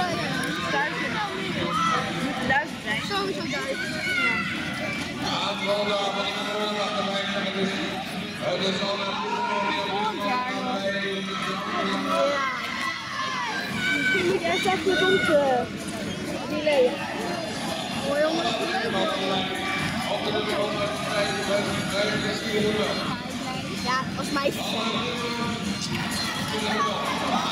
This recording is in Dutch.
1000. Moet 1000 zijn. Sowieso 1000. Ja. Je moet eerst even rond delay. Mooi jongen. Ja, als meisje.